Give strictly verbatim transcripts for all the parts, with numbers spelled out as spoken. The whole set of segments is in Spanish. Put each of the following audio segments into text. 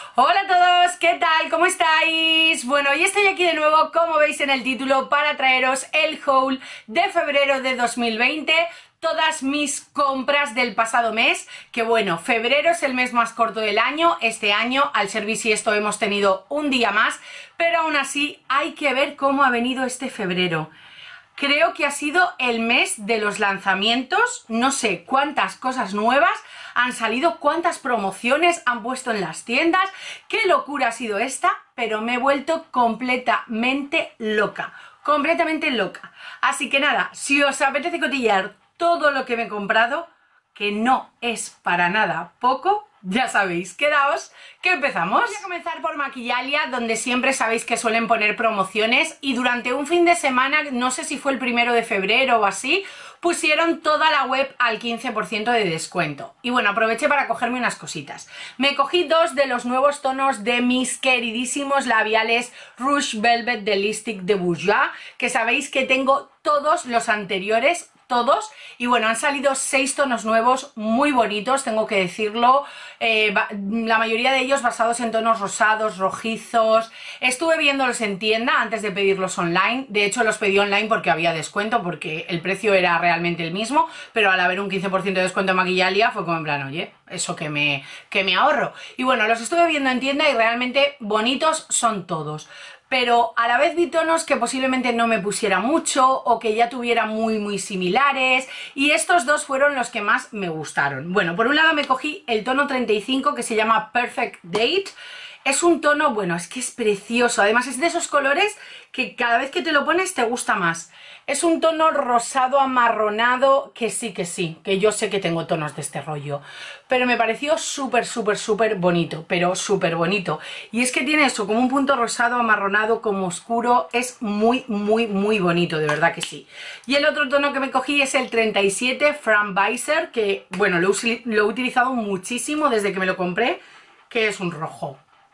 Hola a todos, ¿qué tal? ¿Cómo estáis? Bueno, hoy estoy aquí de nuevo, como veis en el título, para traeros el haul de febrero de dos mil veinte, todas mis compras del pasado mes, que bueno, febrero es el mes más corto del año, este año al ser bisiesto hemos tenido un día más, pero aún así hay que ver cómo ha venido este febrero. Creo que ha sido el mes de los lanzamientos, no sé cuántas cosas nuevas han salido, cuántas promociones han puesto en las tiendas, qué locura ha sido esta, pero me he vuelto completamente loca, completamente loca. Así que nada, si os apetece cotillear todo lo que me he comprado, que no es para nada poco, ya sabéis, quedaos, que empezamos. Voy a comenzar por Maquillalia, donde siempre sabéis que suelen poner promociones y durante un fin de semana, no sé si fue el primero de febrero o así, pusieron toda la web al quince por ciento de descuento. Y bueno, aproveché para cogerme unas cositas. Me cogí dos de los nuevos tonos de mis queridísimos labiales Rouge Velvet de Lipstick de Bourjois, que sabéis que tengo todos los anteriores, todos, y bueno, han salido seis tonos nuevos muy bonitos, tengo que decirlo, eh, la mayoría de ellos basados en tonos rosados, rojizos. Estuve viéndolos en tienda antes de pedirlos online, de hecho los pedí online porque había descuento, porque el precio era realmente el mismo, pero al haber un quince por ciento de descuento en Maquillalia fue como en plan, oye, eso que me, que me ahorro. Y bueno, los estuve viendo en tienda y realmente bonitos son todos. Pero a la vez vi tonos que posiblemente no me pusiera mucho o que ya tuviera muy muy similares, y estos dos fueron los que más me gustaron. Bueno, por un lado me cogí el tono treinta y cinco, que se llama Perfect Date. Es un tono, bueno, es que es precioso, además es de esos colores que cada vez que te lo pones te gusta más. Es un tono rosado amarronado, que sí, que sí, que yo sé que tengo tonos de este rollo, pero me pareció súper, súper, súper bonito, pero súper bonito. Y es que tiene eso, como un punto rosado amarronado, como oscuro, es muy, muy, muy bonito, de verdad que sí. Y el otro tono que me cogí es el treinta y siete From Weiser, que, bueno, lo, lo he utilizado muchísimo desde que me lo compré, que es un rojo.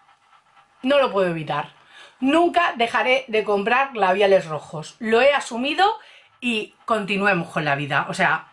No lo puedo evitar. Nunca dejaré de comprar labiales rojos. Lo he asumido y continuemos con la vida. O sea,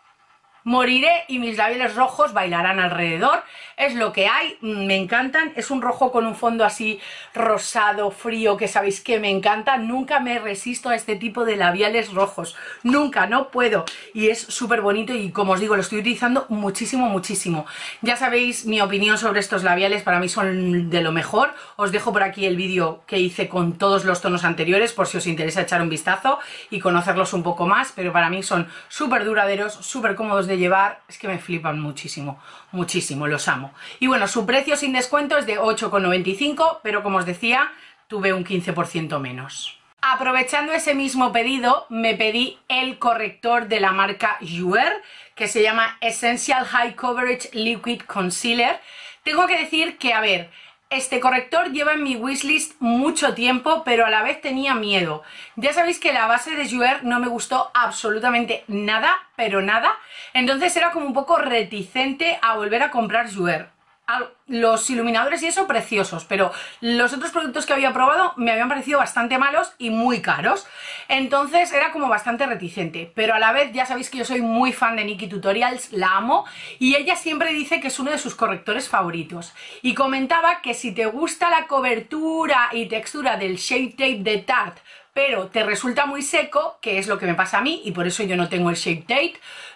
moriré y mis labiales rojos bailarán alrededor. Es lo que hay, me encantan. Es un rojo con un fondo así rosado, frío, que sabéis que me encanta. Nunca me resisto a este tipo de labiales rojos. Nunca, no puedo. Y es súper bonito y, como os digo, lo estoy utilizando muchísimo, muchísimo. Ya sabéis mi opinión sobre estos labiales, para mí son de lo mejor. Os dejo por aquí el vídeo que hice con todos los tonos anteriores, por si os interesa echar un vistazo y conocerlos un poco más, pero para mí son súper duraderos, súper cómodos de llevar, es que me flipan muchísimo, muchísimo, los amo. Y bueno, su precio sin descuento es de ocho con noventa y cinco, pero como os decía, tuve un quince por ciento menos. Aprovechando ese mismo pedido, me pedí el corrector de la marca Jouer, que se llama Essential High Coverage Liquid Concealer. Tengo que decir que, a ver, este corrector lleva en mi wishlist mucho tiempo, pero a la vez tenía miedo. Ya sabéis que la base de Jouer no me gustó absolutamente nada, pero nada. Entonces era como un poco reticente a volver a comprar Jouer. Los iluminadores y eso, preciosos, pero los otros productos que había probado me habían parecido bastante malos y muy caros. Entonces era como bastante reticente, pero a la vez ya sabéis que yo soy muy fan de Nikkie Tutorials, la amo, y ella siempre dice que es uno de sus correctores favoritos. Y comentaba que si te gusta la cobertura y textura del Shape Tape de Tarte, pero te resulta muy seco, que es lo que me pasa a mí, y por eso yo no tengo el Shape Tape,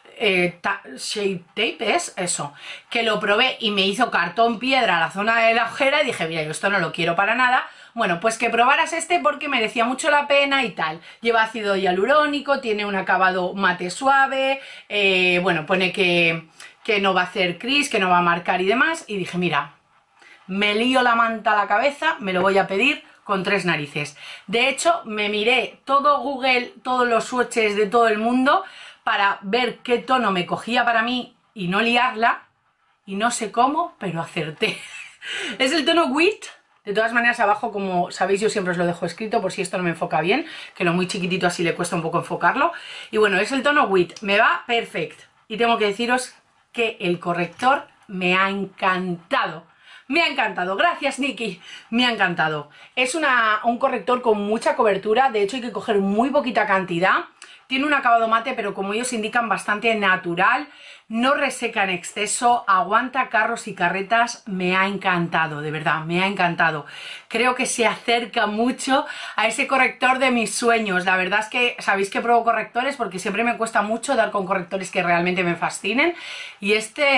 Eh, Shape Tape es eso, que lo probé y me hizo cartón piedra a la zona de la ojera y dije, mira, yo esto no lo quiero para nada. Bueno, pues que probaras este porque merecía mucho la pena y tal. Lleva ácido hialurónico, tiene un acabado mate suave, eh, bueno, pone que, que no va a hacer cris, que no va a marcar y demás, y dije, mira, me lío la manta a la cabeza, me lo voy a pedir con tres narices. De hecho, me miré todo Google, todos los swatches de todo el mundo, para ver qué tono me cogía para mí y no liarla, y no sé cómo, pero acerté. Es el tono Wheat. De todas maneras, abajo, como sabéis, yo siempre os lo dejo escrito por si esto no me enfoca bien, que lo muy chiquitito así le cuesta un poco enfocarlo. Y bueno, es el tono Wheat, me va perfecto. Y tengo que deciros que el corrector me ha encantado. Me ha encantado, gracias Nikki, me ha encantado. Es una, un corrector con mucha cobertura, de hecho hay que coger muy poquita cantidad, tiene un acabado mate, pero como ellos indican, bastante natural, no reseca en exceso, aguanta carros y carretas, me ha encantado, de verdad, me ha encantado. Creo que se acerca mucho a ese corrector de mis sueños. La verdad es que sabéis que pruebo correctores porque siempre me cuesta mucho dar con correctores que realmente me fascinen, y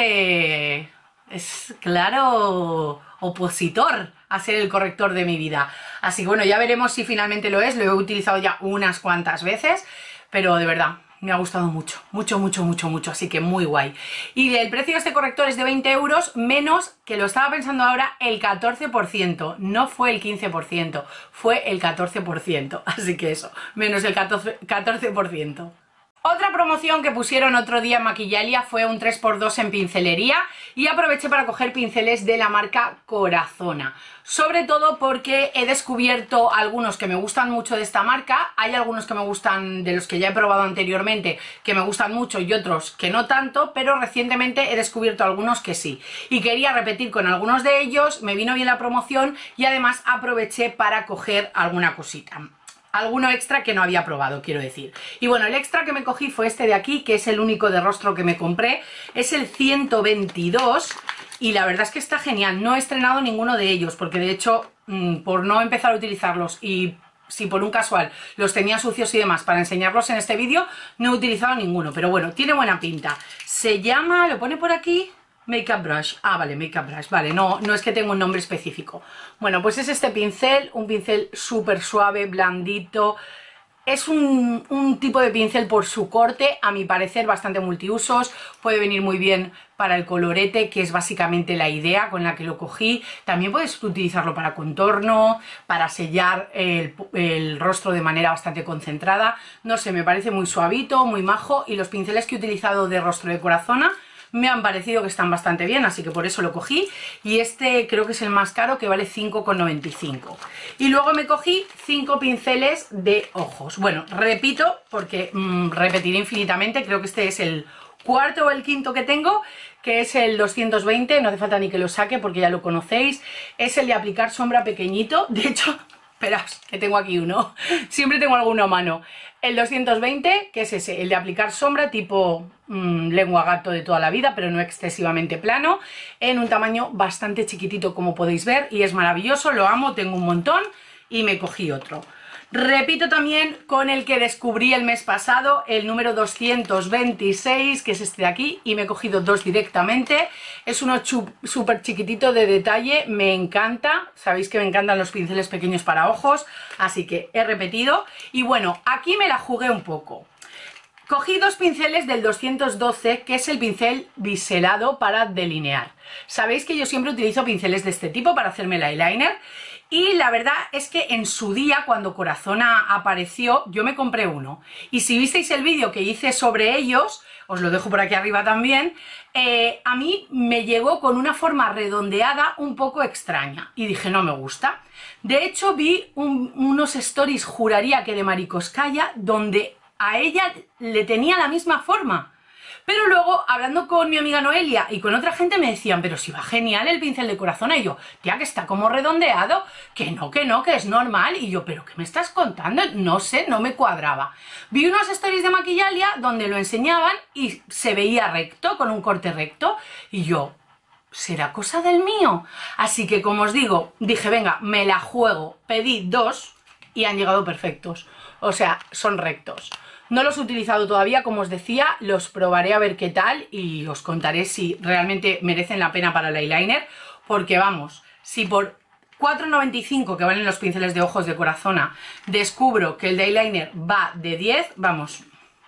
este es claro opositor a ser el corrector de mi vida. Así que bueno, ya veremos si finalmente lo es. Lo he utilizado ya unas cuantas veces, pero de verdad me ha gustado mucho, mucho, mucho, mucho, mucho, así que muy guay. Y el precio de este corrector es de veinte euros, menos, que lo estaba pensando ahora, el catorce por ciento. No fue el quince por ciento, fue el catorce por ciento. Así que eso, menos el catorce por ciento. Otra promoción que pusieron otro día en Maquillalia fue un tres por dos en pincelería, y aproveché para coger pinceles de la marca Corazona, sobre todo porque he descubierto algunos que me gustan mucho de esta marca. Hay algunos que me gustan, de los que ya he probado anteriormente, que me gustan mucho, y otros que no tanto, pero recientemente he descubierto algunos que sí, y quería repetir con algunos de ellos. Me vino bien la promoción y además aproveché para coger alguna cosita, alguno extra que no había probado, quiero decir. Y bueno, el extra que me cogí fue este de aquí, que es el único de rostro que me compré. Es el ciento veintidós y la verdad es que está genial. No he estrenado ninguno de ellos porque de hecho, mmm, por no empezar a utilizarlos, y si por un casual los tenía sucios y demás para enseñarlos en este vídeo, no he utilizado ninguno. Pero bueno, tiene buena pinta. Se llama, lo pone por aquí, Makeup Brush. Ah, vale, Makeup Brush, vale, no, no es que tenga un nombre específico. Bueno, pues es este pincel, un pincel súper suave, blandito. Es un, un tipo de pincel por su corte, a mi parecer bastante multiusos. Puede venir muy bien para el colorete, que es básicamente la idea con la que lo cogí. También puedes utilizarlo para contorno, para sellar el, el rostro de manera bastante concentrada. No sé, me parece muy suavito, muy majo, y los pinceles que he utilizado de rostro de Corazona me han parecido que están bastante bien, así que por eso lo cogí. Y este creo que es el más caro, que vale cinco con noventa y cinco. Y luego me cogí cinco pinceles de ojos. Bueno, repito, porque mmm, repetiré infinitamente. Creo que este es el cuarto o el quinto que tengo, que es el doscientos veinte. No hace falta ni que lo saque porque ya lo conocéis. Es el de aplicar sombra pequeñito. De hecho, esperad, que tengo aquí uno. Siempre tengo alguno a mano. El doscientos veinte, que es ese, el de aplicar sombra tipo mmm, lengua gato de toda la vida, pero no excesivamente plano, en un tamaño bastante chiquitito, como podéis ver, y es maravilloso, lo amo, tengo un montón, y me cogí otro. Repito también con el que descubrí el mes pasado, el número doscientos veintiséis, que es este de aquí, y me he cogido dos directamente. Es uno súper chiquitito de detalle, me encanta. Sabéis que me encantan los pinceles pequeños para ojos, así que he repetido. Y bueno, aquí me la jugué un poco. Cogí dos pinceles del doscientos doce, que es el pincel biselado para delinear. Sabéis que yo siempre utilizo pinceles de este tipo para hacerme el eyeliner. Y la verdad es que en su día, cuando Corazona apareció, yo me compré uno. Y si visteis el vídeo que hice sobre ellos, os lo dejo por aquí arriba también, eh, a mí me llegó con una forma redondeada un poco extraña. Y dije, no me gusta. De hecho, vi un, unos stories, juraría que de Maricoscaya, donde a ella le tenía la misma forma. Pero luego, hablando con mi amiga Noelia y con otra gente, me decían, pero si va genial el pincel de Corazona. Y yo, tía, que está como redondeado, que no, que no, que es normal. Y yo, pero ¿qué me estás contando? No sé, no me cuadraba. Vi unos stories de Maquillalia donde lo enseñaban y se veía recto, con un corte recto. Y yo, ¿será cosa del mío? Así que, como os digo, dije, venga, me la juego. Pedí dos y han llegado perfectos. O sea, son rectos. No los he utilizado todavía, como os decía, los probaré a ver qué tal y os contaré si realmente merecen la pena para el eyeliner, porque vamos, si por cuatro noventa y cinco que valen los pinceles de ojos de Corazona descubro que el de eyeliner va de diez, vamos,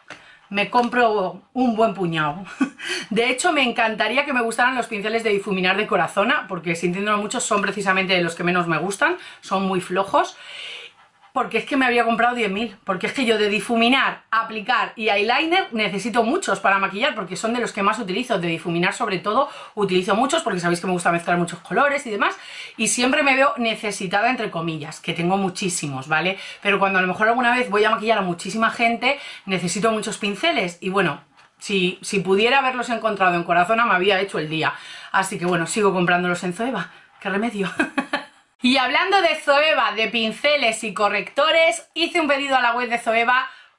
me compro un buen puñado. De hecho, me encantaría que me gustaran los pinceles de difuminar de Corazona, porque sintiéndolo mucho son precisamente de los que menos me gustan, son muy flojos. Porque es que me había comprado diez mil, porque es que yo de difuminar, aplicar y eyeliner necesito muchos para maquillar, porque son de los que más utilizo. De difuminar sobre todo utilizo muchos, porque sabéis que me gusta mezclar muchos colores y demás, y siempre me veo necesitada, entre comillas, que tengo muchísimos, ¿vale? Pero cuando a lo mejor alguna vez voy a maquillar a muchísima gente, necesito muchos pinceles, y bueno, si, si pudiera haberlos encontrado en Corazona me había hecho el día. Así que bueno, sigo comprándolos en Zoeva, qué remedio. Y hablando de Zoeva, de pinceles y correctores, hice un pedido a la web de Zoeva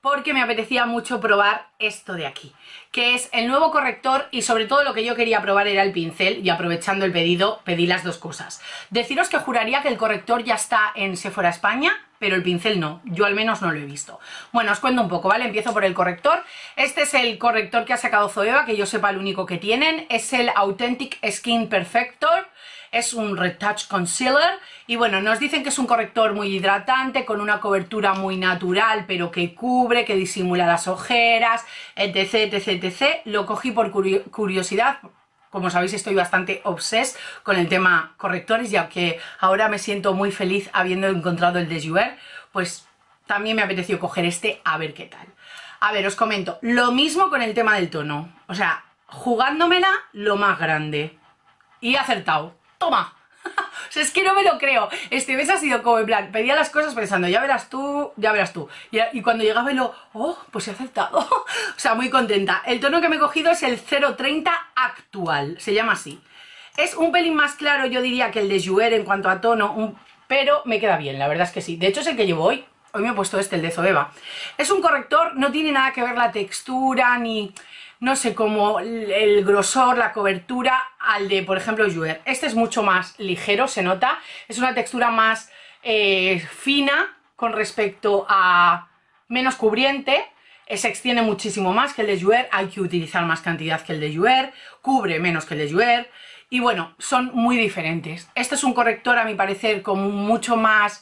porque me apetecía mucho probar esto de aquí, que es el nuevo corrector, y sobre todo lo que yo quería probar era el pincel, y aprovechando el pedido pedí las dos cosas. Deciros que juraría que el corrector ya está en Sephora España, pero el pincel no, yo al menos no lo he visto. Bueno, os cuento un poco, ¿vale? Empiezo por el corrector. Este es el corrector que ha sacado Zoeva, que yo sepa el único que tienen, es el Authentic Skin Perfector. Es un Retouch Concealer y bueno, nos dicen que es un corrector muy hidratante, con una cobertura muy natural, pero que cubre, que disimula las ojeras, etc, etc, etcétera. Lo cogí por curiosidad. Como sabéis, estoy bastante obses con el tema correctores, ya que ahora me siento muy feliz habiendo encontrado el de Jouer, pues también me apeteció coger este a ver qué tal. A ver, os comento, lo mismo con el tema del tono, o sea, jugándomela lo más grande y he acertado. ¡Toma! O sea, es que no me lo creo. Este mes ha sido como en plan, pedía las cosas pensando, ya verás tú, ya verás tú. Y, y cuando llegaba y lo, oh, pues he acertado. O sea, muy contenta. El tono que me he cogido es el cero treinta actual, se llama así. Es un pelín más claro, yo diría, que el de Jouer en cuanto a tono, un, pero me queda bien, la verdad es que sí. De hecho, es el que llevo hoy. Hoy me he puesto este, el de Zoeva. Es un corrector, no tiene nada que ver la textura ni... no sé, como el grosor, la cobertura al de, por ejemplo, Jouer. Este es mucho más ligero, se nota. Es una textura más eh, fina con respecto a menos cubriente. Se extiende muchísimo más que el de Jouer. Hay que utilizar más cantidad que el de Jouer. Cubre menos que el de Jouer. Y bueno, son muy diferentes. Este es un corrector, a mi parecer, como mucho más...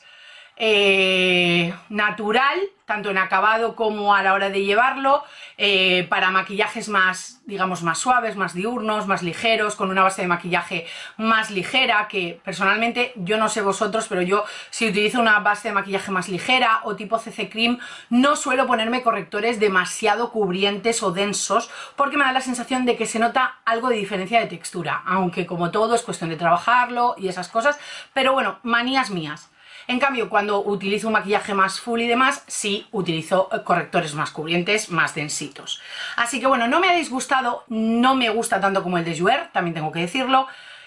Eh, natural, tanto en acabado como a la hora de llevarlo, eh, para maquillajes más, digamos, más suaves, más diurnos, más ligeros, con una base de maquillaje más ligera, que personalmente, yo no sé vosotros, pero yo si utilizo una base de maquillaje más ligera o tipo C C Cream, no suelo ponerme correctores demasiado cubrientes o densos, porque me da la sensación de que se nota algo de diferencia de textura, aunque como todo es cuestión de trabajarlo y esas cosas, pero bueno, manías mías. En cambio, cuando utilizo un maquillaje más full y demás, sí utilizo correctores más cubrientes, más densitos. Así que bueno, no me ha disgustado, no me gusta tanto como el de Jouer, también tengo que decirlo.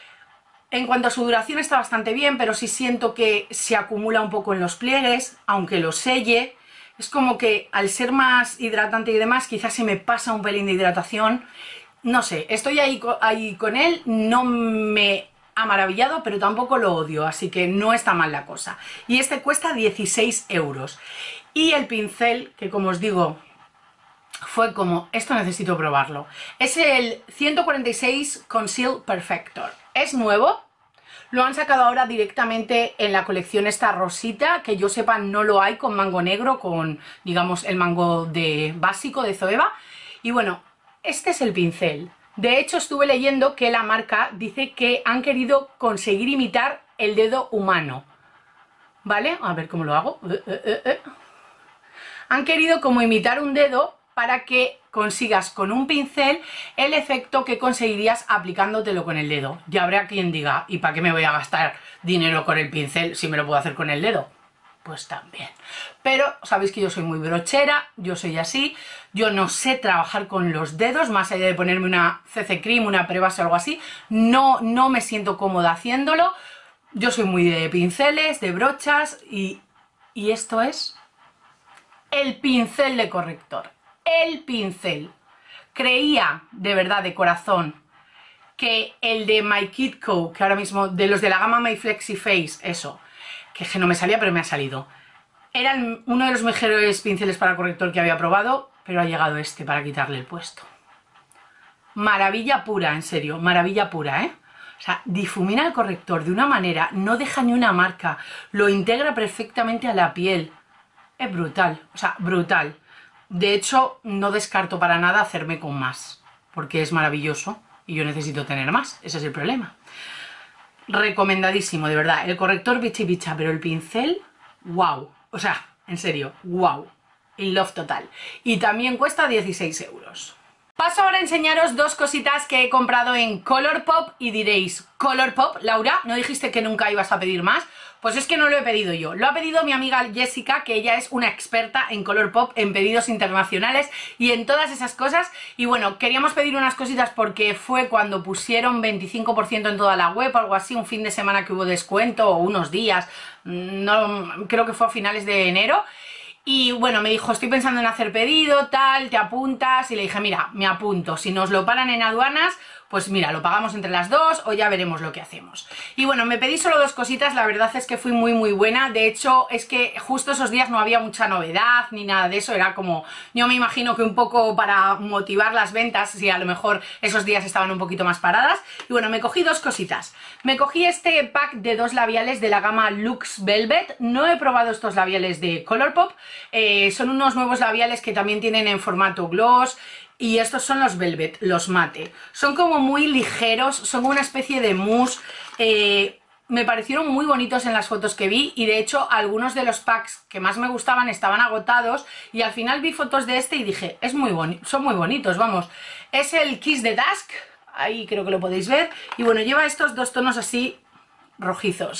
En cuanto a su duración está bastante bien, pero sí siento que se acumula un poco en los pliegues, aunque lo selle. Es como que al ser más hidratante y demás, quizás se me pasa un pelín de hidratación. No sé, estoy ahí, ahí con él, no me... ha maravillado, pero tampoco lo odio, así que no está mal la cosa. Y este cuesta dieciséis euros. Y el pincel, que como os digo, fue como, esto necesito probarlo. Es el ciento cuarenta y seis Conceal Perfector. Es nuevo, lo han sacado ahora directamente en la colección esta rosita, que yo sepa no lo hay con mango negro, con, digamos, el mango de básico de Zoeva. Y bueno, este es el pincel. De hecho, estuve leyendo que la marca dice que han querido conseguir imitar el dedo humano, ¿vale? A ver cómo lo hago. Eh, eh, eh. Han querido como imitar un dedo para que consigas con un pincel el efecto que conseguirías aplicándotelo con el dedo. Ya habrá quien diga, ¿y para qué me voy a gastar dinero con el pincel si me lo puedo hacer con el dedo? Pues también. Pero sabéis que yo soy muy brochera, yo soy así, yo no sé trabajar con los dedos, más allá de ponerme una C C Cream, una prebase o algo así, no, no me siento cómoda haciéndolo. Yo soy muy de pinceles, de brochas y, y esto es el pincel de corrector. El pincel. Creía, de verdad, de corazón, que el de My Kid Co, que ahora mismo, de los de la gama My Flexi Face, eso, que no me salía, pero me ha salido. Era uno de los mejores pinceles para corrector que había probado, pero ha llegado este para quitarle el puesto. Maravilla pura, en serio, maravilla pura, ¿eh? O sea, difumina el corrector de una manera, no deja ni una marca, lo integra perfectamente a la piel. Es brutal, o sea, brutal. De hecho, no descarto para nada hacerme con más, porque es maravilloso y yo necesito tener más, ese es el problema. Recomendadísimo, de verdad. El corrector bichi bicha, pero el pincel, wow. O sea, en serio, wow. In love total. Y también cuesta dieciséis euros. Paso ahora a enseñaros dos cositas que he comprado en Colourpop y diréis, ¿Colourpop, Laura? ¿No dijiste que nunca ibas a pedir más? Pues es que no lo he pedido yo, lo ha pedido mi amiga Jessica, que ella es una experta en Colourpop, en pedidos internacionales y en todas esas cosas. Y bueno, queríamos pedir unas cositas porque fue cuando pusieron veinticinco por ciento en toda la web o algo así, un fin de semana que hubo descuento o unos días, no, creo que fue a finales de enero. Y bueno, me dijo, estoy pensando en hacer pedido, tal, te apuntas. Y le dije, mira, me apunto, si nos lo paran en aduanas, pues mira, lo pagamos entre las dos o ya veremos lo que hacemos. Y bueno, me pedí solo dos cositas, la verdad es que fui muy muy buena. De hecho, es que justo esos días no había mucha novedad ni nada de eso, era como, yo me imagino que un poco para motivar las ventas, si a lo mejor esos días estaban un poquito más paradas. Y bueno, me cogí dos cositas. Me cogí este pack de dos labiales de la gama Luxe Velvet. No he probado estos labiales de Colourpop, eh, son unos nuevos labiales que también tienen en formato gloss. Y estos son los Velvet, los mate. Son como muy ligeros, son como una especie de mousse. Eh, me parecieron muy bonitos en las fotos que vi y de hecho algunos de los packs que más me gustaban estaban agotados y al final vi fotos de este y dije, es muy boni- son muy bonitos, vamos. Es el Kiss the Dusk, ahí creo que lo podéis ver. Y bueno, lleva estos dos tonos así rojizos.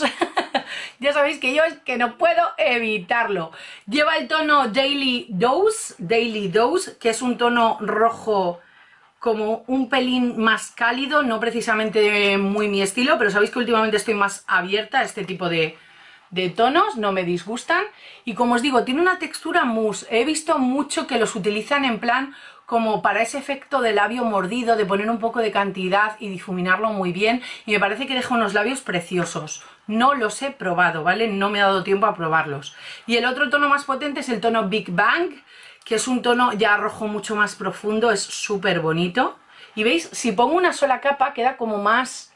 Ya sabéis que yo es que no puedo evitarlo. Lleva el tono Daily Dose, Daily Dose, que es un tono rojo como un pelín más cálido, no precisamente muy mi estilo, pero sabéis que últimamente estoy más abierta a este tipo de, de tonos, no me disgustan. Y como os digo, tiene una textura mousse. He visto mucho que los utilizan en plan como para ese efecto de labio mordido, de poner un poco de cantidad y difuminarlo muy bien, y me parece que deja unos labios preciosos. No los he probado, ¿vale? No me ha dado tiempo a probarlos. Y el otro tono más potente es el tono Big Bang, que es un tono ya rojo mucho más profundo, es súper bonito. Y veis, si pongo una sola capa queda como más,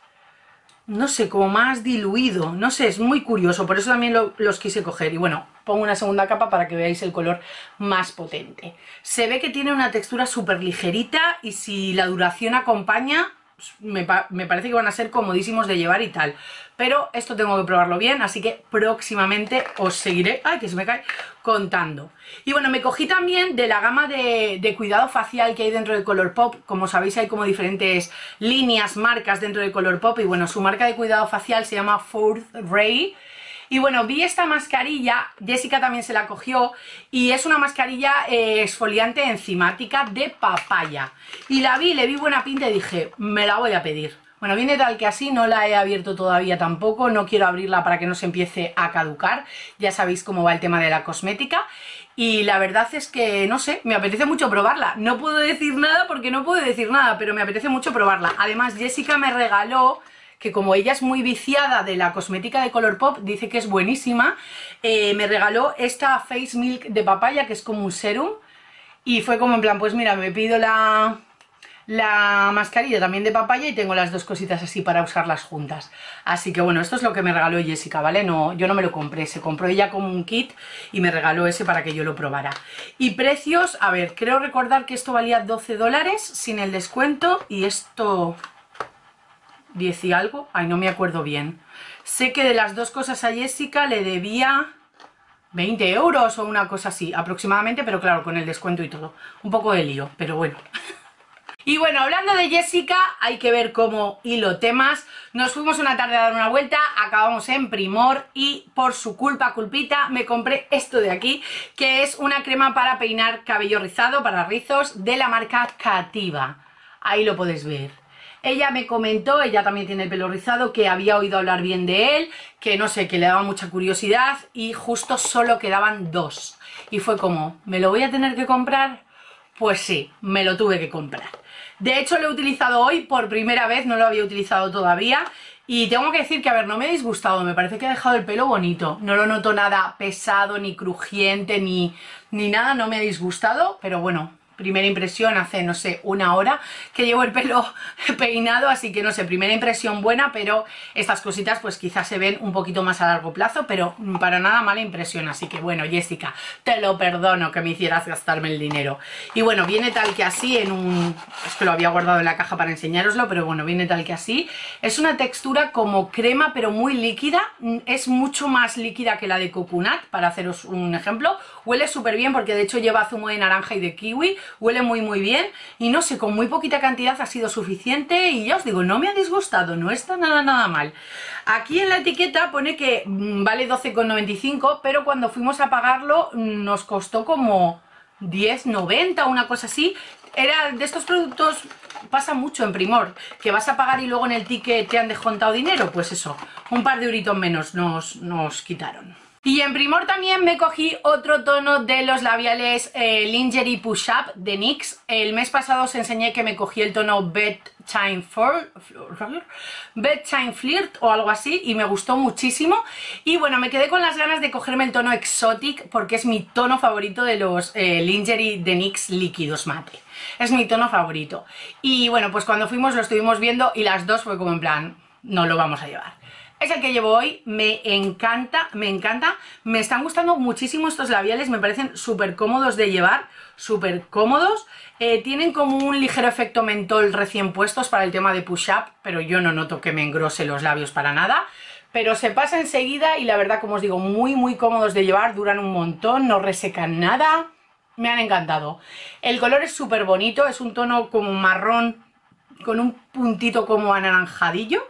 no sé, como más diluido, no sé, es muy curioso, por eso también lo, los quise coger. Y bueno, pongo una segunda capa para que veáis el color más potente. Se ve que tiene una textura súper ligerita y si la duración acompaña, me, pa me parece que van a ser comodísimos de llevar y tal. Pero esto tengo que probarlo bien, así que próximamente os seguiré, ay, que se me cae, contando. Y bueno, me cogí también de la gama de, de cuidado facial que hay dentro de Colourpop. Como sabéis, hay como diferentes líneas, marcas dentro de Colourpop. Y bueno, su marca de cuidado facial se llama Fourth Ray. Y bueno, vi esta mascarilla, Jessica también se la cogió, y es una mascarilla eh, exfoliante enzimática de papaya. Y la vi, le vi buena pinta y dije, me la voy a pedir. Bueno, viene tal que así, no la he abierto todavía tampoco, no quiero abrirla para que no se empiece a caducar. Ya sabéis cómo va el tema de la cosmética. Y la verdad es que, no sé, me apetece mucho probarla. No puedo decir nada porque no puedo decir nada, pero me apetece mucho probarla. Además, Jessica me regaló, que como ella es muy viciada de la cosmética de Colourpop, dice que es buenísima, eh, me regaló esta Face Milk de papaya, que es como un serum, y fue como en plan, pues mira, me pido la, la mascarilla también de papaya y tengo las dos cositas así para usarlas juntas. Así que bueno, esto es lo que me regaló Jessica, ¿vale? No, yo no me lo compré, se compró ella como un kit y me regaló ese para que yo lo probara. Y precios, a ver, creo recordar que esto valía doce dólares sin el descuento y esto diez y algo, ay, no me acuerdo bien. Sé que de las dos cosas a Jessica le debía veinte euros o una cosa así aproximadamente, pero claro, con el descuento y todo. Un poco de lío, pero bueno. Y bueno, hablando de Jessica, hay que ver cómo hilo temas. Nos fuimos una tarde a dar una vuelta, acabamos en Primor y por su culpa, culpita, me compré esto de aquí, que es una crema para peinar cabello rizado, para rizos, de la marca Cativa. Ahí lo podéis ver. Ella me comentó, ella también tiene el pelo rizado, que había oído hablar bien de él, que no sé, que le daba mucha curiosidad y justo solo quedaban dos. Y fue como, ¿me lo voy a tener que comprar? Pues sí, me lo tuve que comprar. De hecho lo he utilizado hoy por primera vez, no lo había utilizado todavía. Y tengo que decir que, a ver, no me ha disgustado, me parece que ha dejado el pelo bonito. No lo noto nada pesado, ni crujiente, ni, ni nada, no me ha disgustado, pero bueno, primera impresión hace, no sé, una hora que llevo el pelo peinado, así que no sé, primera impresión buena, pero estas cositas pues quizás se ven un poquito más a largo plazo, pero para nada mala impresión, así que bueno, Jessica, te lo perdono que me hicieras gastarme el dinero. Y bueno, viene tal que así en un... es que lo había guardado en la caja para enseñároslo, pero bueno, viene tal que así. Es una textura como crema, pero muy líquida, es mucho más líquida que la de Coconut, para haceros un ejemplo. Huele súper bien porque de hecho lleva zumo de naranja y de kiwi, huele muy muy bien y no sé, con muy poquita cantidad ha sido suficiente y ya os digo, no me ha disgustado, no está nada nada mal. Aquí en la etiqueta pone que mmm, vale doce con noventa y cinco, pero cuando fuimos a pagarlo mmm, nos costó como diez noventa o una cosa así. Era de estos productos, pasa mucho en Primor, que vas a pagar y luego en el ticket te han descontado dinero, pues eso, un par de euritos menos nos, nos quitaron. Y en Primor también me cogí otro tono de los labiales eh, Lingerie Push Up de NYX. El mes pasado os enseñé que me cogí el tono Bedtime Flirt, Bedtime Flirt o algo así y me gustó muchísimo. Y bueno, me quedé con las ganas de cogerme el tono Exotic porque es mi tono favorito de los eh, Lingerie de NYX líquidos mate. Es mi tono favorito. Y bueno, pues cuando fuimos lo estuvimos viendo y las dos fue como en plan, no lo vamos a llevar. Es el que llevo hoy, me encanta, me encanta, me están gustando muchísimo estos labiales, me parecen súper cómodos de llevar, súper cómodos, eh, tienen como un ligero efecto mentol recién puestos para el tema de push up, pero yo no noto que me engrose los labios para nada, pero se pasa enseguida y la verdad, como os digo, muy muy cómodos de llevar, duran un montón, no resecan nada, me han encantado. El color es súper bonito, es un tono como marrón con un puntito como anaranjadillo.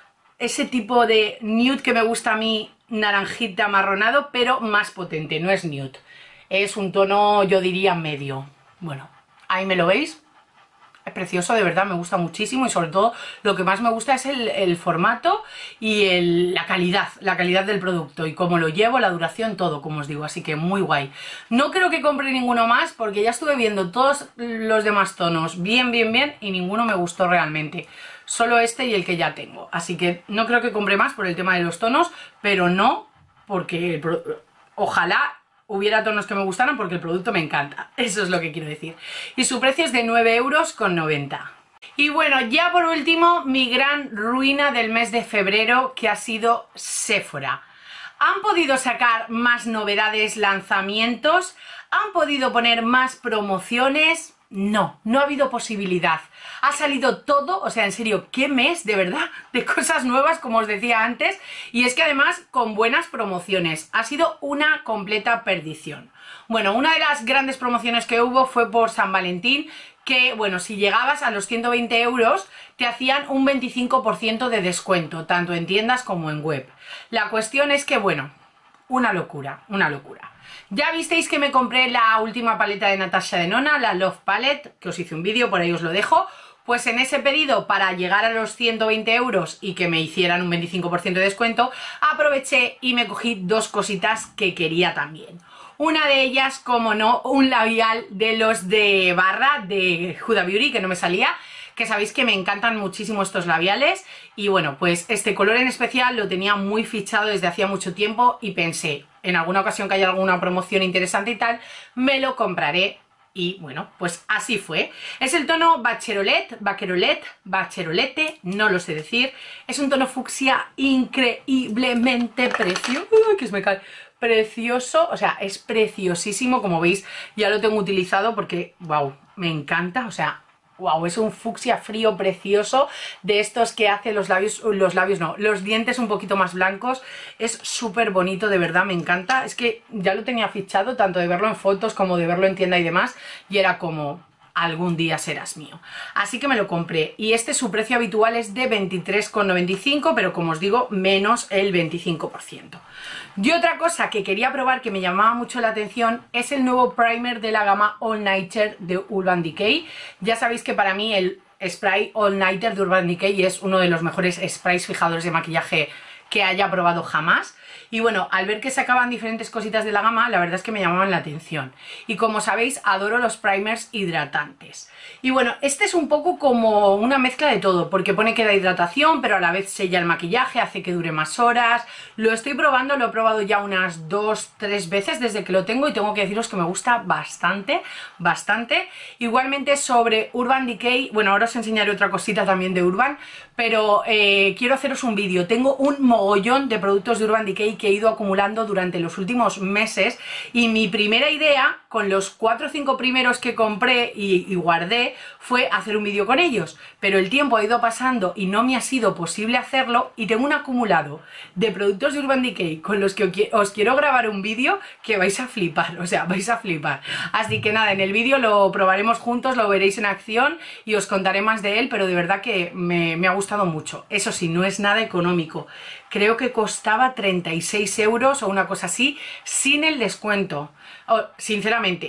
Ese tipo de nude que me gusta a mí, naranjita amarronado, pero más potente, no es nude. Es un tono, yo diría, medio. Bueno, ahí me lo veis. Es precioso, de verdad, me gusta muchísimo y sobre todo lo que más me gusta es el, el formato y el, la calidad, la calidad del producto y cómo lo llevo, la duración, todo, como os digo, así que muy guay. No creo que compre ninguno más porque ya estuve viendo todos los demás tonos bien, bien, bien y ninguno me gustó realmente. Solo este y el que ya tengo, así que no creo que compre más por el tema de los tonos, pero no porque el pro... ojalá hubiera tonos que me gustaran porque el producto me encanta, eso es lo que quiero decir. Y su precio es de nueve euros con noventa. Y bueno, ya por último, mi gran ruina del mes de febrero, que ha sido Sephora. Han podido sacar más novedades, lanzamientos, han podido poner más promociones. No, no ha habido posibilidad. Ha salido todo, o sea, en serio, qué mes, de verdad, de cosas nuevas, como os decía antes, y es que además con buenas promociones. Ha sido una completa perdición. Bueno, una de las grandes promociones que hubo fue por San Valentín, que, bueno, si llegabas a los ciento veinte euros, te hacían un veinticinco por ciento de descuento, tanto en tiendas como en web. La cuestión es que, bueno, una locura, una locura. Ya visteis que me compré la última paleta de Natasha Denona, la Love Palette, que os hice un vídeo, por ahí os lo dejo. Pues en ese pedido, para llegar a los ciento veinte euros y que me hicieran un veinticinco por ciento de descuento, aproveché y me cogí dos cositas que quería también. Una de ellas, como no, un labial de los de barra de Huda Beauty, que no me salía, que sabéis que me encantan muchísimo estos labiales. Y bueno, pues este color en especial lo tenía muy fichado desde hacía mucho tiempo y pensé, en alguna ocasión que haya alguna promoción interesante y tal, me lo compraré. Y bueno, pues así fue. Es el tono Bacherolet, Bacherolet, Bacherolete, no lo sé decir. Es un tono fucsia increíblemente precioso. Uy, que se me cae. Precioso, o sea, es preciosísimo, como veis, ya lo tengo utilizado porque, wow, me encanta, o sea, wow, es un fucsia frío precioso, de estos que hace los labios, los labios no, los dientes un poquito más blancos, es súper bonito, de verdad, me encanta, es que ya lo tenía fichado, tanto de verlo en fotos como de verlo en tienda y demás, y era como, algún día serás mío. Así que me lo compré y este su precio habitual es de veintitrés con noventa y cinco, pero como os digo, menos el veinticinco por ciento. Y otra cosa que quería probar que me llamaba mucho la atención es el nuevo primer de la gama All Nighter de Urban Decay. Ya sabéis que para mí el spray All Nighter de Urban Decay es uno de los mejores sprays fijadores de maquillaje que haya probado jamás. Y bueno, al ver que sacaban diferentes cositas de la gama, la verdad es que me llamaban la atención. Y como sabéis, adoro los primers hidratantes. Y bueno, este es un poco como una mezcla de todo, porque pone que da hidratación, pero a la vez sella el maquillaje, hace que dure más horas. Lo estoy probando, lo he probado ya unas dos, tres veces desde que lo tengo y tengo que deciros que me gusta bastante, bastante. Igualmente sobre Urban Decay, bueno, ahora os enseñaré otra cosita también de Urban, pero eh, quiero haceros un vídeo. Tengo un mogollón de productos de Urban Decay que he ido acumulando durante los últimos meses y mi primera idea con los cuatro o cinco primeros que compré y, y guardé fue hacer un vídeo con ellos, pero el tiempo ha ido pasando y no me ha sido posible hacerlo y tengo un acumulado de productos de Urban Decay con los que os quiero grabar un vídeo que vais a flipar, o sea, vais a flipar. Así que nada, en el vídeo lo probaremos juntos, lo veréis en acción y os contaré más de él, pero de verdad que me, me ha gustado mucho. Eso sí, no es nada económico. Creo que costaba treinta y seis euros o una cosa así, sin el descuento. Oh, sinceramente,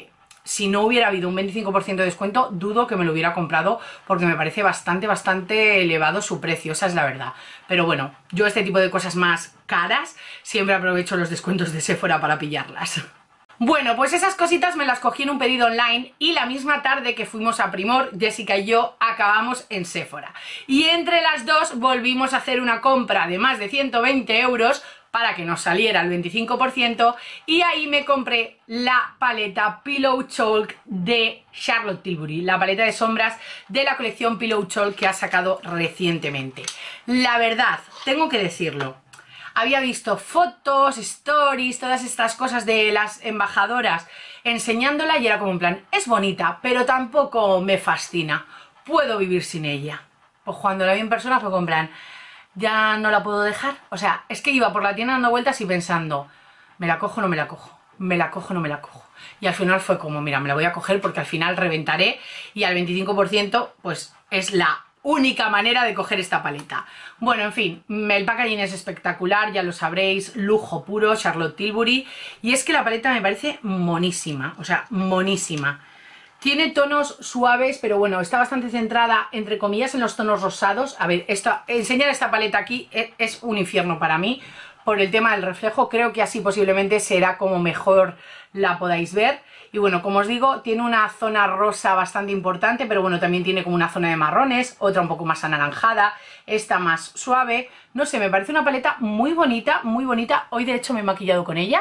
si no hubiera habido un veinticinco por ciento de descuento, dudo que me lo hubiera comprado porque me parece bastante, bastante elevado su precio, esa es la verdad. Pero bueno, yo este tipo de cosas más caras siempre aprovecho los descuentos de Sephora para pillarlas. Bueno, pues esas cositas me las cogí en un pedido online y la misma tarde que fuimos a Primor, Jessica y yo acabamos en Sephora. Y entre las dos volvimos a hacer una compra de más de ciento veinte euros para que nos saliera el veinticinco por ciento y ahí me compré la paleta Pillow Talk de Charlotte Tilbury, la paleta de sombras de la colección Pillow Talk que ha sacado recientemente. La verdad, tengo que decirlo, había visto fotos, stories, todas estas cosas de las embajadoras enseñándola y era como en plan, es bonita, pero tampoco me fascina, puedo vivir sin ella. Pues cuando la vi en persona fue como en plan, ya no la puedo dejar. O sea, es que iba por la tienda dando vueltas y pensando, me la cojo o no me la cojo, me la cojo o no me la cojo. Y al final fue como, mira, me la voy a coger porque al final reventaré y al veinticinco por ciento pues es la única manera de coger esta paleta. Bueno, en fin, el packaging es espectacular, ya lo sabréis, lujo puro, Charlotte Tilbury. Y es que la paleta me parece monísima, o sea, monísima. Tiene tonos suaves, pero bueno, está bastante centrada, entre comillas, en los tonos rosados. A ver, esta, enseñar esta paleta aquí es, es un infierno para mí, por el tema del reflejo. Creo que así posiblemente será como mejor la podáis ver. Y bueno, como os digo, tiene una zona rosa bastante importante, pero bueno, también tiene como una zona de marrones, otra un poco más anaranjada, esta más suave. No sé, me parece una paleta muy bonita, muy bonita. Hoy de hecho me he maquillado con ella.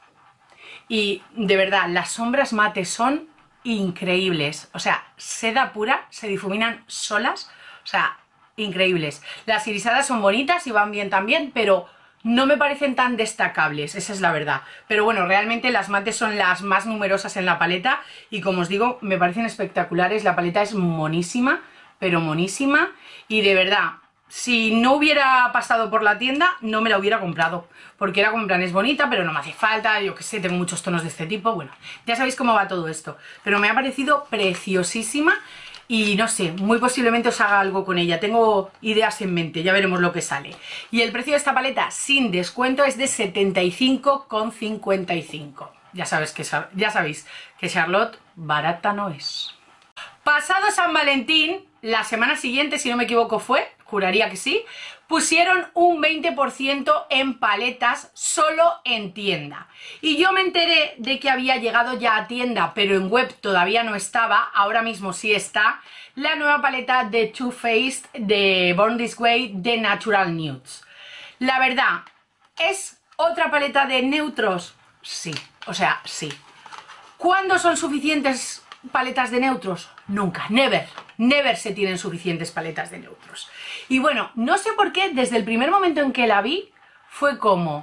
Y de verdad, las sombras mates son increíbles. O sea, seda pura, se difuminan solas. O sea, increíbles. Las irisadas son bonitas y van bien también, pero no me parecen tan destacables, esa es la verdad. Pero bueno, realmente las mates son las más numerosas en la paleta y como os digo, me parecen espectaculares. La paleta es monísima, pero monísima. Y de verdad, si no hubiera pasado por la tienda, no me la hubiera comprado. Porque era como en plan, es bonita, pero no me hace falta, yo que sé, tengo muchos tonos de este tipo. Bueno, ya sabéis cómo va todo esto. Pero me ha parecido preciosísima. Y no sé, muy posiblemente os haga algo con ella. Tengo ideas en mente, ya veremos lo que sale. Y el precio de esta paleta sin descuento es de setenta y cinco con cincuenta y cinco. Ya sabéis que, ya sabéis que Charlotte barata no es. Pasado San Valentín, la semana siguiente, si no me equivoco fue, juraría que sí, pusieron un veinte por ciento en paletas solo en tienda. Y yo me enteré de que había llegado ya a tienda, pero en web todavía no estaba, ahora mismo sí está, la nueva paleta de Too Faced de Born This Way de Natural Nudes. La verdad, ¿es otra paleta de neutros? Sí, o sea, sí. ¿Cuándo son suficientes paletas de neutros? Nunca, never, never se tienen suficientes paletas de neutros. Y bueno, no sé por qué, desde el primer momento en que la vi, fue como,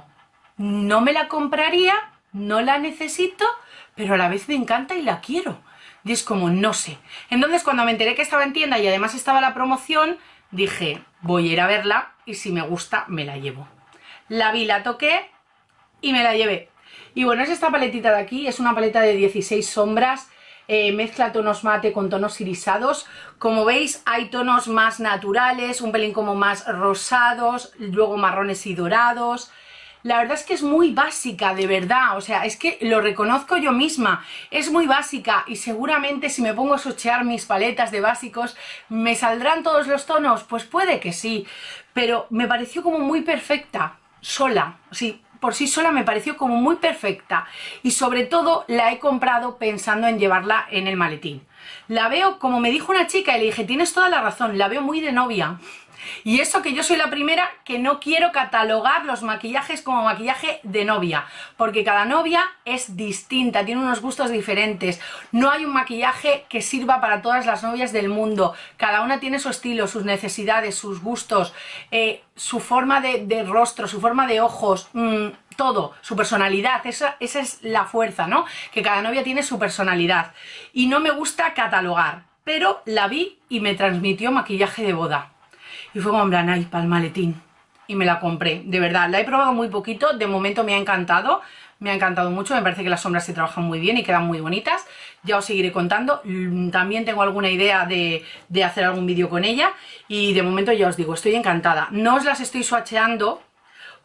no me la compraría, no la necesito, pero a la vez me encanta y la quiero. Y es como, no sé. Entonces cuando me enteré que estaba en tienda y además estaba la promoción, dije, voy a ir a verla y si me gusta, me la llevo. La vi, la toqué y me la llevé. Y bueno, es esta paletita de aquí, es una paleta de dieciséis sombras. Eh, mezcla tonos mate con tonos irisados. Como veis hay tonos más naturales, un pelín como más rosados, luego marrones y dorados. La verdad es que es muy básica, de verdad, o sea, es que lo reconozco yo misma, es muy básica y seguramente si me pongo a swatchear mis paletas de básicos, ¿me saldrán todos los tonos? Pues puede que sí, pero me pareció como muy perfecta, sola, sí. Por sí sola me pareció como muy perfecta y sobre todo la he comprado pensando en llevarla en el maletín. La veo, como me dijo una chica y le dije, tienes toda la razón, la veo muy de novia. Y eso que yo soy la primera que no quiero catalogar los maquillajes como maquillaje de novia, porque cada novia es distinta, tiene unos gustos diferentes. No hay un maquillaje que sirva para todas las novias del mundo. Cada una tiene su estilo, sus necesidades, sus gustos, eh, su forma de, de rostro, su forma de ojos, mmm, todo, su personalidad. Esa, esa es la fuerza, ¿no? Que cada novia tiene su personalidad. Y no me gusta catalogar, pero la vi y me transmitió maquillaje de boda. Y fue como en plan, ay, para el maletín. Y me la compré, de verdad. La he probado muy poquito, de momento me ha encantado. Me ha encantado mucho, me parece que las sombras se trabajan muy bien y quedan muy bonitas. Ya os seguiré contando. También tengo alguna idea de, de hacer algún vídeo con ella. Y de momento ya os digo, estoy encantada. No os las estoy swatcheando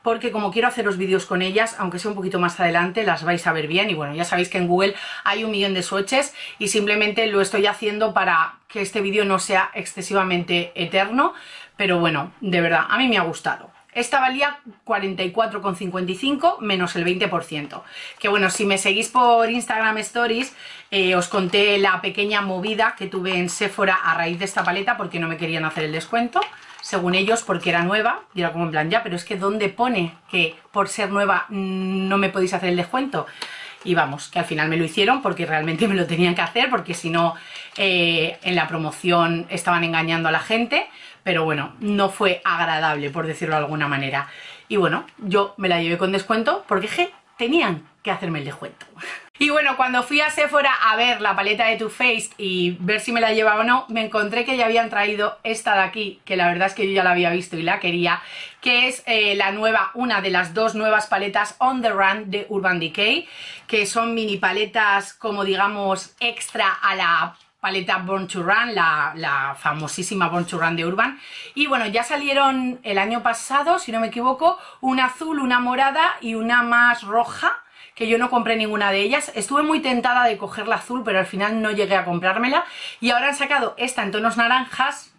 porque como quiero haceros vídeos con ellas, aunque sea un poquito más adelante, las vais a ver bien. Y bueno, ya sabéis que en Google hay un millón de swatches y simplemente lo estoy haciendo para que este vídeo no sea excesivamente eterno, pero bueno, de verdad, a mí me ha gustado. Esta valía cuarenta y cuatro con cincuenta y cinco menos el veinte por ciento. Que bueno, si me seguís por Instagram Stories, eh, os conté la pequeña movida que tuve en Sephora a raíz de esta paleta porque no me querían hacer el descuento. Según ellos, porque era nueva, y era como en plan, ya, pero es que ¿dónde pone que por ser nueva no me podéis hacer el descuento? Y vamos, que al final me lo hicieron porque realmente me lo tenían que hacer, porque si no, eh, en la promoción estaban engañando a la gente, pero bueno, no fue agradable, por decirlo de alguna manera. Y bueno, yo me la llevé con descuento porque je, tenían que hacerme el descuento. Y bueno, cuando fui a Sephora a ver la paleta de Too Faced y ver si me la llevaba o no, me encontré que ya habían traído esta de aquí, que la verdad es que yo ya la había visto y la quería, que es eh, la nueva, una de las dos nuevas paletas On The Run de Urban Decay, que son mini paletas como digamos extra a la paleta Born to Run, la, la famosísima Born to Run de Urban. Y bueno, ya salieron el año pasado, si no me equivoco, una azul, una morada y una más roja, que yo no compré ninguna de ellas. Estuve muy tentada de coger la azul, pero al final no llegué a comprármela. Y ahora han sacado esta en tonos naranjas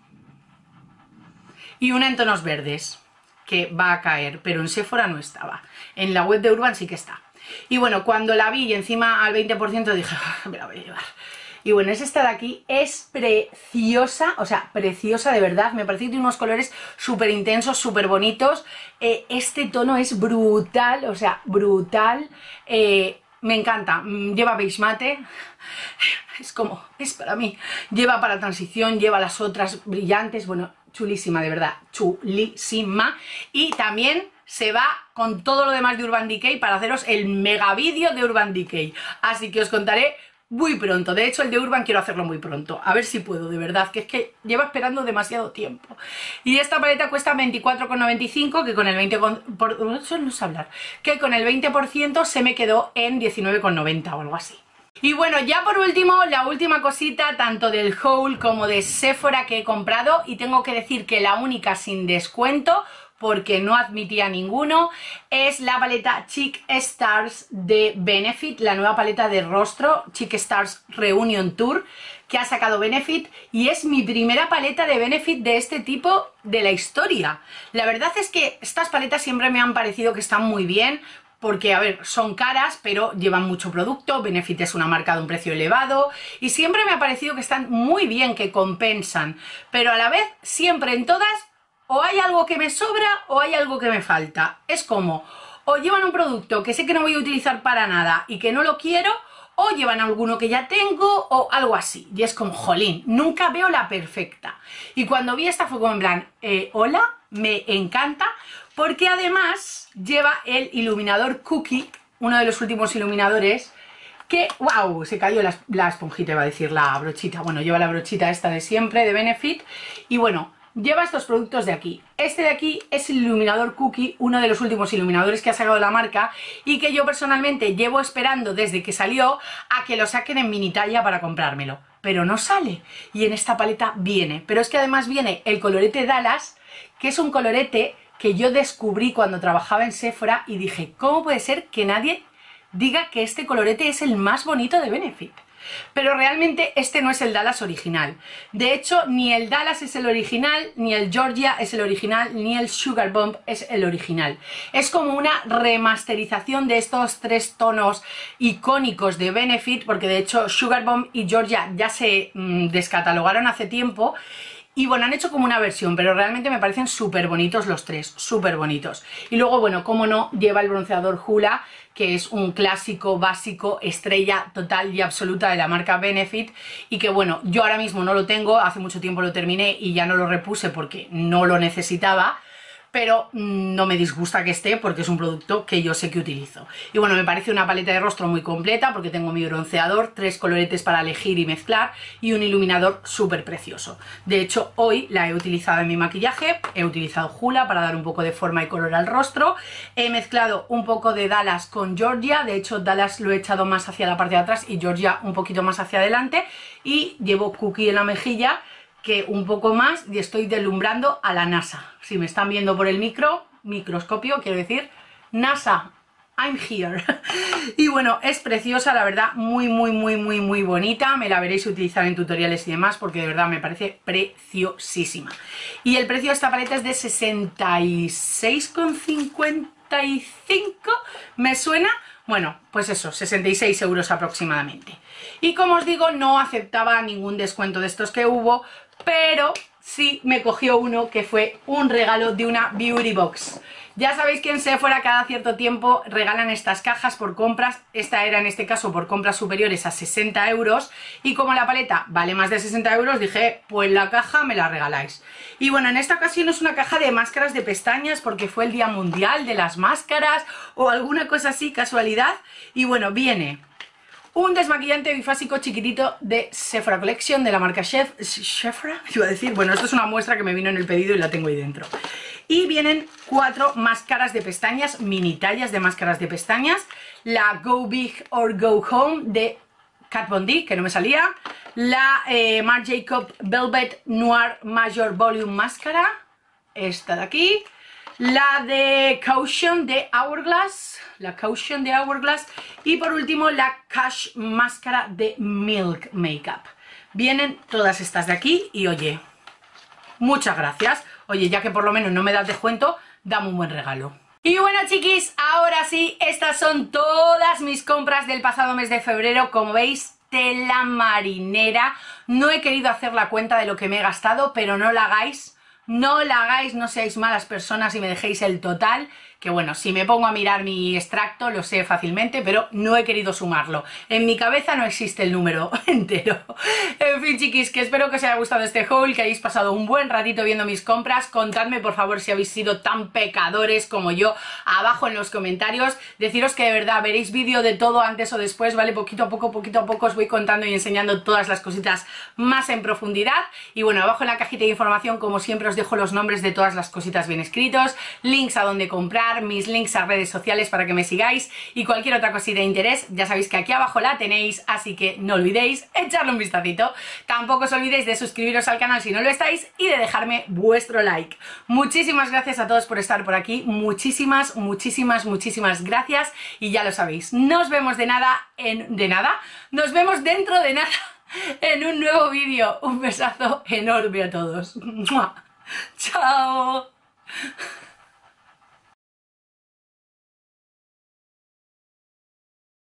y una en tonos verdes, que va a caer, pero en Sephora no estaba. En la web de Urban sí que está. Y bueno, cuando la vi y encima al veinte por ciento dije, ah, me la voy a llevar. Y bueno, es esta de aquí, es preciosa, o sea, preciosa de verdad. Me parece que tiene unos colores súper intensos, súper bonitos. Eh, este tono es brutal, o sea, brutal. Eh, me encanta. Lleva beige mate, es como, es para mí. Lleva para transición, lleva las otras brillantes. Bueno, chulísima, de verdad, chulísima. Y también se va con todo lo demás de Urban Decay para haceros el mega vídeo de Urban Decay. Así que os contaré muy pronto. De hecho, el de Urban quiero hacerlo muy pronto. A ver si puedo, de verdad, que es que lleva esperando demasiado tiempo. Y esta paleta cuesta veinticuatro con noventa y cinco, que con el veinte por ciento... Por, eso no sé hablar. Que con el veinte por ciento se me quedó en diecinueve con noventa o algo así. Y bueno, ya por último, la última cosita, tanto del haul como de Sephora que he comprado. Y tengo que decir que la única sin descuento, porque no admitía ninguno, es la paleta Cheek Stars de Benefit, la nueva paleta de rostro, Cheek Stars Reunion Tour, que ha sacado Benefit, y es mi primera paleta de Benefit de este tipo de la historia. La verdad es que estas paletas siempre me han parecido que están muy bien, porque, a ver, son caras, pero llevan mucho producto. Benefit es una marca de un precio elevado y siempre me ha parecido que están muy bien, que compensan, pero a la vez, siempre en todas, o hay algo que me sobra o hay algo que me falta. Es como, o llevan un producto que sé que no voy a utilizar para nada y que no lo quiero, o llevan alguno que ya tengo o algo así. Y es como, jolín, nunca veo la perfecta. Y cuando vi esta fue como en plan, eh, hola, me encanta, porque además lleva el iluminador Cookie, uno de los últimos iluminadores, que, wow, se cayó la, la esponjita, iba a decir la brochita. Bueno, lleva la brochita esta de siempre, de Benefit, y bueno, lleva estos productos de aquí. Este de aquí es el iluminador Cookie, uno de los últimos iluminadores que ha sacado la marca y que yo personalmente llevo esperando desde que salió a que lo saquen en mini talla para comprármelo. Pero no sale. Y en esta paleta viene. Pero es que además viene el colorete Dallas, que es un colorete que yo descubrí cuando trabajaba en Sephora y dije, ¿cómo puede ser que nadie diga que este colorete es el más bonito de Benefit? Pero realmente este no es el Dallas original. De hecho, ni el Dallas es el original, ni el Georgia es el original, ni el Sugar Bomb es el original. Es como una remasterización de estos tres tonos icónicos de Benefit, porque de hecho Sugar Bomb y Georgia ya se mmm, descatalogaron hace tiempo. Y bueno, han hecho como una versión, pero realmente me parecen súper bonitos los tres, súper bonitos. Y luego, bueno, como no, lleva el bronceador Hoola, que es un clásico, básico, estrella total y absoluta de la marca Benefit. Y que bueno, yo ahora mismo no lo tengo, hace mucho tiempo lo terminé y ya no lo repuse porque no lo necesitaba. Pero no me disgusta que esté porque es un producto que yo sé que utilizo. Y bueno, me parece una paleta de rostro muy completa porque tengo mi bronceador, tres coloretes para elegir y mezclar y un iluminador súper precioso. De hecho, hoy la he utilizado en mi maquillaje, he utilizado Hoola para dar un poco de forma y color al rostro. He mezclado un poco de Dallas con Georgia, de hecho Dallas lo he echado más hacia la parte de atrás y Georgia un poquito más hacia adelante. Y llevo Cookie en la mejilla, que un poco más y estoy deslumbrando a la NASA. Si me están viendo por el micro, microscopio, quiero decir, NASA, I'm here. Y bueno, es preciosa, la verdad, muy, muy, muy, muy, muy bonita. Me la veréis utilizar en tutoriales y demás porque de verdad me parece preciosísima. Y el precio de esta paleta es de sesenta y seis con cincuenta y cinco, ¿me suena? Bueno, pues eso, sesenta y seis euros aproximadamente. Y como os digo, no aceptaba ningún descuento de estos que hubo, pero sí me cogió uno que fue un regalo de una Beauty Box. Ya sabéis que en Sephora cada cierto tiempo regalan estas cajas por compras. Esta era en este caso por compras superiores a sesenta euros. Y como la paleta vale más de sesenta euros, dije, pues la caja me la regaláis. Y bueno, en esta ocasión es una caja de máscaras de pestañas porque fue el Día Mundial de las Máscaras o alguna cosa así, casualidad. Y bueno, viene un desmaquillante bifásico chiquitito de Sephora Collection de la marca Chef, Sephora, iba a decir, bueno, esto es una muestra que me vino en el pedido y la tengo ahí dentro. Y vienen cuatro máscaras de pestañas, mini tallas de máscaras de pestañas. La Go Big or Go Home de Kat Von D, que no me salía. La eh, Marc Jacob Velvet Noir Major Volume Máscara, esta de aquí. La de Caution de Hourglass, la Caution de Hourglass. Y por último la Cash Máscara de Milk Makeup. Vienen todas estas de aquí y oye, muchas gracias. Oye, ya que por lo menos no me das descuento, dame un buen regalo. Y bueno, chiquis, ahora sí, estas son todas mis compras del pasado mes de febrero. Como veis, tela marinera. No he querido hacer la cuenta de lo que me he gastado, pero no la hagáis. No la hagáis, no seáis malas personas y me dejéis el total, que bueno, si me pongo a mirar mi extracto lo sé fácilmente, pero no he querido sumarlo. En mi cabeza no existe el número entero. En fin, chiquis, que espero que os haya gustado este haul, que hayáis pasado un buen ratito viendo mis compras. Contadme, por favor, si habéis sido tan pecadores como yo, abajo en los comentarios. Deciros que de verdad veréis vídeo de todo antes o después, ¿vale? Poquito a poco, poquito a poco os voy contando y enseñando todas las cositas más en profundidad. Y bueno, abajo en la cajita de información, como siempre, os dejo los nombres de todas las cositas bien escritos, links a donde comprar, mis links a redes sociales para que me sigáis y cualquier otra cosita de interés, ya sabéis que aquí abajo la tenéis, así que no olvidéis echarle un vistacito. Tampoco os olvidéis de suscribiros al canal si no lo estáis y de dejarme vuestro like. Muchísimas gracias a todos por estar por aquí, muchísimas, muchísimas, muchísimas gracias y ya lo sabéis, nos vemos de nada en... de nada, nos vemos dentro de nada en un nuevo vídeo. Un besazo enorme a todos. ¡Mua! ¡Chao!